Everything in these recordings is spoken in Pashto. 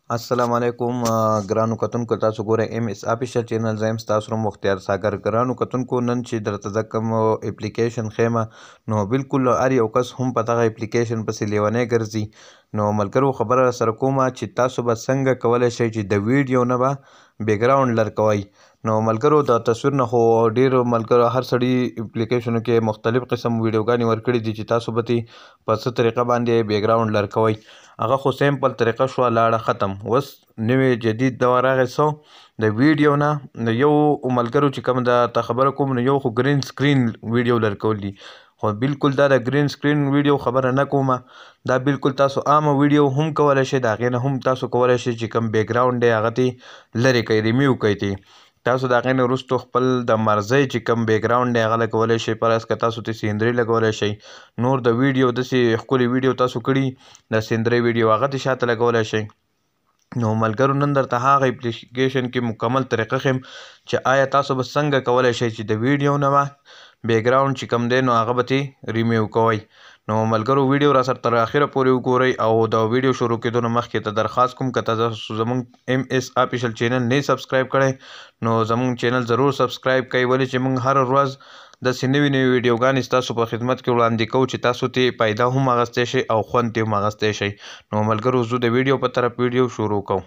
السلام علیکم ګرانو کتونکو تاسو ګورئ ایم اس افیشل چینل زه یم ستاسو نوم مختیار ساګر. ګرانو کتونکو نن چې درته زه کوم اپلیکیشن ښیم نو بالکل هر یو کس هم په دغه اپلیکیشن پسې لیونی ګرځي. نو ملګرو خبره سره کومه چې تاسو به څنګه کولی شئ چې د ویډیو نه به بیکګراونډ لر کوئ. نو ملګرو د تصویر نه خو ډېر ملګرو هر سړي اپلیکیشنو کې مختلف قسم ویډیوګانې ورکړي دي چې تاسو به ترې په څه طریقه باندې بیکګراونډ لر کوئ. هغه خو سیمپل طریقه شوه لاړه ختم. اوس نوی جدید دور راغی څه د ویډیو نه د یو ملګرو چې کوم درته خبره کوم نو یو خو ګرین سکرین ویډیو لر کول دي، خو بالکل دا د ګرین سکرین ویډیو خبره نه کومه. دا بالکل تاسو عامه ویډیو هم کولی شئ، د هغې نه هم تاسو کولی شئ چې کوم بیکګراونډ دی هغه ترې لرې کړئ، ریمیو کړئ ترې. تاسو د هغې نه وروستو خپل د مرضۍ چې کوم بیکګراونډ دی هغه لګولی شئ، فرض که تاسو ترې سینري لګولی شئ، نور د ویډیو داسې ښکلې ویډیو تاسو کړي د سینرۍ ویډیو هغه ترې شاته لګولی شئ. نو ملګرو نن درته هغه اپلیکیشن کې مکمل طریقه ښیم چې آیا تاسو به څنګه کولی شئ چې د ویډیو نه به بیکګراونډ چې کوم دی نو هغه به ترې ریمیو کوئ. نو ملګرو ویډیو را سره تر اخره پورې وګورئ او د ویډیو شروع کېدو نه مخکې ته درخواست کوم که تاسو زموږ ایم اس افیشل چینل نه سبسکرایب کړی نو زموږ چینل ضرور سبسکرایب کړئ، ولې چې موږ هر ورځ داسې نوي نوي ویډیوګانې ستاسو په خدمت کې وړاندې کوو چې تاسو ترې پیدا هم اخیستی شئ او خوند ترې هم اخیستی شئ. نو ملګرو زه د ویډیو په طرف ویډیو شروع کوم.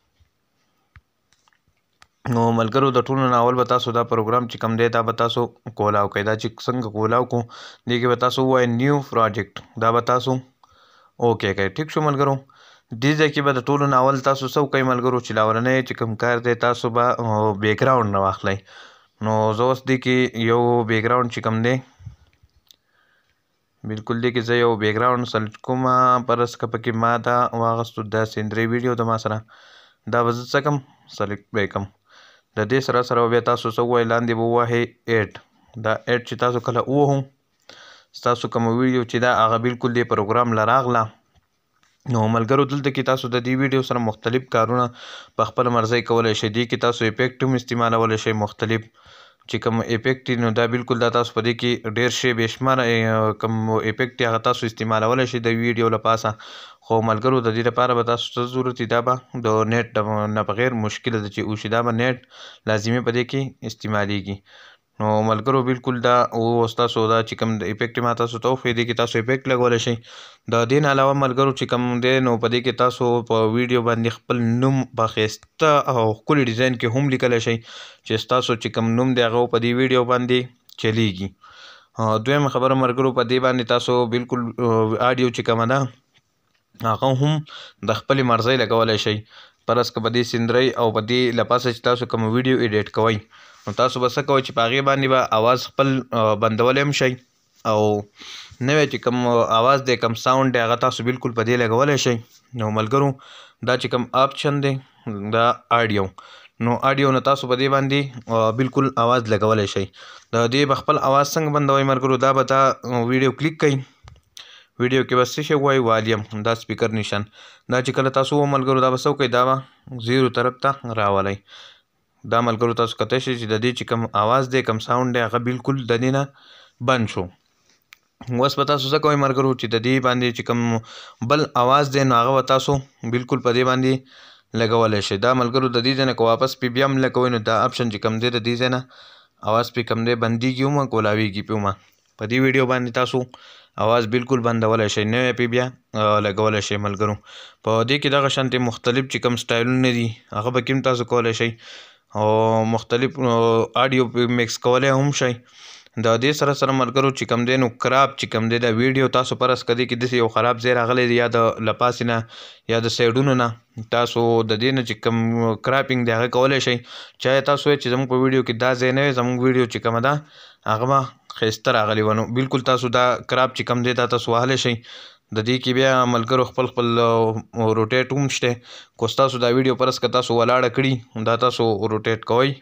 نو ملګرو د ټولو نه اول به تاسو دا پروګرام چې کوم دی دا به تاسو کولاو کړئ. دا چې څنګه کولاو کړو دې کې به تاسو ووایئ نیو پروجیکټ، دا به تاسو اوکې کړئ. ټیک شو ملګرو. دې ځای کې به د ټولو نه اول تاسو څه وکړئ ملګرو چې لاورنی چې کوم کار دی تاسو به بیکګراونډ نه واخلئ. نو زه اوس دې کې یو بیکګراونډ چې کوم دی بالکل دې کې زه یو بیکګراونډ سلیکټ کومه، فرض که پکې ما دا واخیستو دا سینري ویډیو د ما سره، دا به زه څه کوم سلیکټ به یې کوم. د دې سره سره بیا تاسو څه ووایئ لاندې به ووهئ ایډ. دا ایډ چې تاسو کله ووهو ستاسو کومه ویډیو چې دا هغه بالکل دې پروګرام له راغله. نو ملګرو دلته کې تاسو د دې ویډیو سره مختلف کارونه په خپل مرضۍ کولی شئ. دې کې تاسو افیکټ هم استعمالولی شئ، مختلف چې کوم افیکټ نو دا بالکل دا تاسو په دې کې ډېر شی بې شماره کوم افیکټ هغه تاسو استعمالولی شئ د ویډیو له پاسه. خو ملګرو د دې لپاره به تاسو څه ضرورت وي، دا به د نیټ نه بغیر مشکله ده چې وشي، دا به نیټ لازمي په دې کې استعمالیږي. نو ملګرو بالکل دا اوس تاسو دا چې کوم د افیکټ ما تاسو ته وښیي دې کې تاسو افیکټ لګولی شئ. د دې نه علاوه ملګرو چې کوم دی نو په دې کې تاسو په ویډیو باندې خپل نوم په ښایسته او ښکلي ډیزاین کې هم لیکلی شئ چې ستاسو چې کوم نوم دی هغه په دې ویډیو باندې چلیږي. دویمه خبره ملګرو په دې باندې تاسو بالکل آډیو چې کومه ده هغه هم د خپلې مرضۍ لګولی شئ. فرض که په دې سندرۍ او په دې له پاسه چې تاسو کوم ویډیو ایډیټ کوئ نو تاسو به څه کوئ چې په هغې باندې به اواز خپل بندولی هم شئ او نوی چې کوم اواز دی کوم ساوند دی هغه تاسو بالکل په دې لګولی شئ. نو ملګرو دا چې کوم آپشن دی دا آډیو، نو آډیو نه تاسو په دې باندې بالکل اواز لګولی شئ. د دې به خپل اواز څنګه بندوئ ملګرو، دا به دا ویډیو کلیک کړئ، ویډیو کې به څه شی ووایي والیم، دا سپیکر نشان، دا چې کله تاسو ملګرو دا به څه وکړئ دا به زیرو طرف ته راولئ. دا ملګرو تاسو کتی شئ چې د دې چې کوم اواز دی کوم ساوند دی هغه بالکل د دې نه بند شو. اوس به تاسو څه کوئ ملګرو چې د دې باندې چې کوم بل اواز دی نو هغه به تاسو بالکل په دې باندې لګولی شئ. دا ملګرو د دې ځای نه که واپس پې بیا هم لګوئ نو دا آپشن چې کوم دی د دې ځای نه اواز پې کوم دی بندېږي هم کولاویږي پې هم. په دې ویډیو باندې تاسو اواز بالکل بندولی شئ، نوی پې بیا لګولی شئ ملګرو. په دې کې دغه شانتې مختلف چې کوم سټایلونه دي هغه به کې هم تاسو کولی شئ او مختلف آډیو پې میکس کولی هم شئ. د دې سره سره ملګرو چې کوم دی نو کراپ چې کوم دی د ویډیو تاسو فرض که دې کې داسې یو خراب ځای راغلی دی یا د له پاسې نه یا د سایډونو نه تاسو د دې نه چې کوم کراپینګ دی هغه کولی شئ. چاهے تاسو وایئ چې زموږ په ویډیو کې دا ځای نه وی، زموږ ویډیو چې کومه ده هغه به ښایسته راغلی وه، نو بالکل تاسو دا کراپ چې کوم دی دا تاسو وهلی شئ. د دې کې بیا ملګرو خپل خپل روټیټ هم شته، که ستاسو دا ویډیو فرض که تاسو ولاړه کړي دا تاسو روټیټ کوئ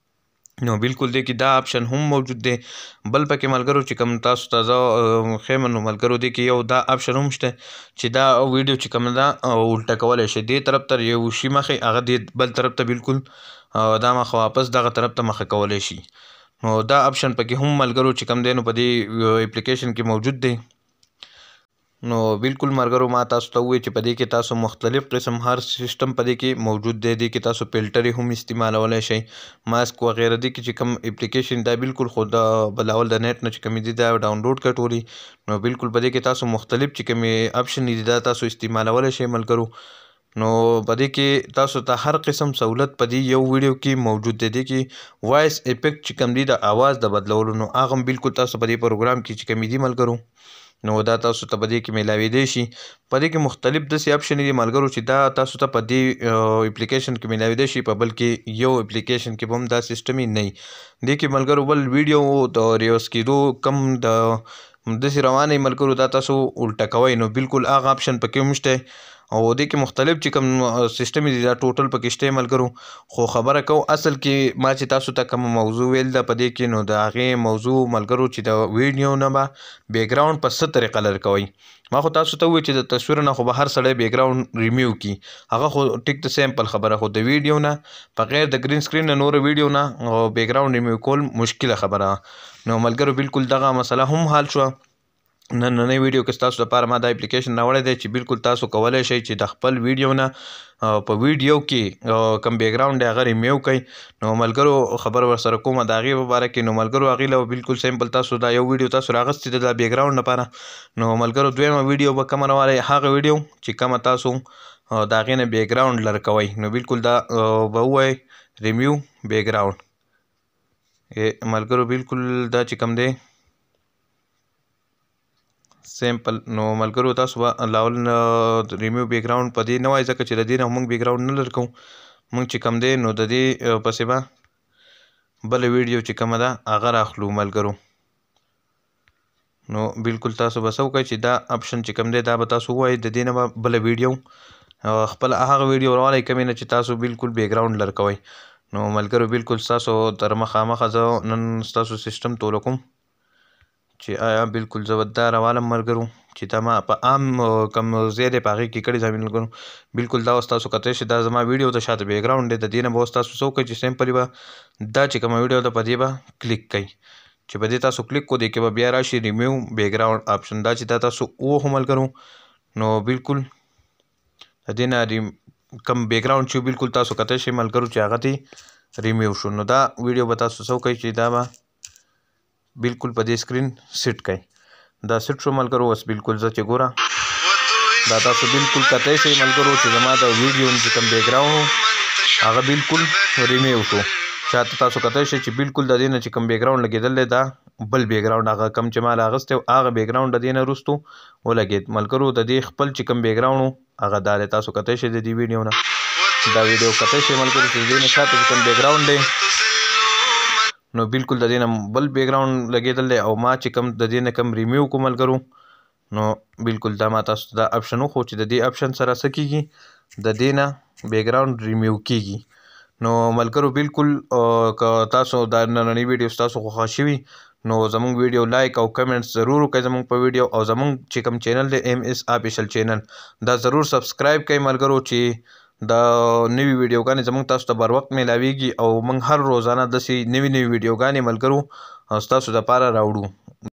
نو بالکل دې کې دا آپشن هم موجود دی. بل پکې ملګرو چې کوم تاسو ته زه ښیم نو ملګرو دې کې یو دا آپشن هم شته چې دا ویډیو چې کومه ده الټه کولی شئ، دې طرف ته یو شي مخې هغه دې بل طرف ته بالکل دا مخه واپس دغه طرف ته مخه کولی شي. نو دا آپشن پکې هم ملګرو چې کوم دی نو په دې اپلیکیشن کې موجود دی. نو بالکل مرګرو ما تاسو ته وویل چې په دې کې تاسو مختلف قسم هر سیستم په دې کې موجود دی. دې کې تاسو فلټر هم استعمالولی شئ، ماسک وغیره. دې کې چې کوم اپلیکیشن دا بالکل خو د بلاول د نیټ نه چې کومې دي دا ډاونلوډ کړئ ټولې. نو بالکل په دې کې تاسو مختلف چې کومې اپشن دي دا تاسو استعمالولی شئ ملګرو. نو په دې کې تاسو ته هر قسم سہولت په دې یو ویډیو کې موجود دی. دې کې وایس افیکټ چې کوم دي د اواز د بدلولو نو هغه هم بالکل تاسو په دې پروګرام کې چې کومې دي ملګرو نو دا تاسو ته په دې کې میلاویدی شي. په دې کې مختلف داسې اپشن دي ملګرو چې دا تاسو ته په دې اپلیکیشن کې میلاویدی شي، په بل کې یو اپلیکیشن کې به هم دا سیسټم نه وي. دې کې ملګرو بل ویډیو د ریوز کېدو کم د داسې روانه ملګرو دا تاسو الټه کوئ نو بالکل هغه اپشن پکې هم شته او دې کې مختلف چې کوم سیسټم دي دا ټوټل پکې شته ملګرو. خو خبره کوو اصل کې ما چې تاسو ته کوم موضوع ویل ده په دې کې نو د هغې موضوع ملګرو چې د ویډیو نه به بیک ګراوند په څه طریقه لرې کوئ. ما خو تاسو ته وویل چې د تصویر نه خو به هر سړی بیک ګراوند ریمیو کړي، هغه خو ټیک د سیمپل خبره. خو د ویډیو نه بغیر د ګرین سکرین نه نور ویډیو نه بیک ګراوند ریمیو کول مشکله خبره. نو ملګرو بالکل دغه مسله هم حل شوه. نننۍ ویډیو کې ستاسو لپاره ما دا اپلیکیشن راوړی دی چې بالکل تاسو کولی شئ چې د خپل ویډیو نه په ویډیو کې کوم بیک ګراوند دی هغه ریمیو کړئ. نو ملګرو خبر ورسره کومه د هغې په باره کې. نو ملګرو هغې له بالکل سیمپل تاسو دا یو ویډیو تاسو راغوستې ده د بیک ګراوند لپاره. نو ملګرو دویمه ویډیو به کومه راوړئ، هغه ویډیو چې کومه تاسو د هغې نه بیک ګراوند لرې کوئ. نو بالکل دا به ووایئ ریمیو بیک ګراوند. ملګرو بالکل دا چې کوم دی سیمپل. نو ملګرو تاسو به لاول ریمیو بیک ګراوند په دې نه وایي ځکه چې د دې نه موږ بیک ګراوند نه لرې کوو. موږ چې کوم دی نو د دې پسې به بله ویډیو چې کومه ده هغه راخلو ملګرو. نو بالکل تاسو به څه وکړئ چې دا اپشن چې کوم دی دا به تاسو ووایئ، د دې نه به بله ویډیو خپل هغه ویډیو راولئ کومې نه چې تاسو بالکل بیک ګراوند لرې کوئ. نو ملګرو بالکل ستاسو تر مخامخه زه نن ستاسو سیسټم توله کوم چې آیا بالکل زه به دا راوالم ملګرو چې دا ما په عام کوم ځای دی په هغې کې کړي ده ملګرو. بالکل دا اوس تاسو کتلی شئ دا زما ویډیو د شاته بیک ګراوند دی، د دې نه به اوس تاسو څه وکړئ چې سیمپلي به دا چې کومه ویډیو ده په دې به کلیک کړئ. چې په دې تاسو کلیک کړو دې کې به بیا راشي ریمیو بیک ګراوند اپشن. دا چې دا تاسو ووهو ملګرو نو بالکل د دې نه کوم بیک ګراوند چې بالکل تاسو کتلی شئ ملګرو چې هغه دې ریمیو شو. نو دا ویډیو به تاسو څه وکړئ چې دا به بالکل په دې سکرین سیټ کړئ. دا سیټ شو ملګرو. اوس بالکل زه چې ګوره دا تاسو بالکل کتلی شئ ملګرو چې زما د ویډیو چې کوم بیک ګراوند هغه بالکل ریمیو شو. شاته تاسو کتلی شئ چې بالکل د دې نه چې کوم بیک ګراوند لګېدل دی دا بل بیک ګراوند هغه کوم چې ما راغستی هغه بیک ګراوند د دې نه وروستو ولګېد ملګرو. د دې خپل چې کوم بیک ګراوند و هغه دا دی تاسو کتلی شئ د دې ویډیو نه دا ویډیو کتلی شئ ملګرو چې د دې نه شاته چې کوم بیک ګراوند دی نو بالکل د دې نه بل بیک ګراوند لګېدل دی او ما چې کوم د دې نه کوم ریمیو کو ملګرو نو بالکل دا ما تاسو ته دا اپشن وښو چې د دې اپشن سره څه کېږي د دې نه بیک ګراوند ریمیو کېږي. نو ملګرو بالکل که تاسو دا نننۍ ویډیو ستاسو خوښه شوي نو زموږ ویډیو لایک او کمنټس ضرور وکړئ زموږ په ویډیو او زموږ چې کوم چینل دی MS آفیشل چینل دا ضرور سبسکرایب کړئ ملګرو چې د نوي ویډیوګانې زموږ تاسو ته بر وخت میلاویږي او موږ هر روزانه داسې نوي ویډیوګانې ملګرو ستاسو دپاره راوړو.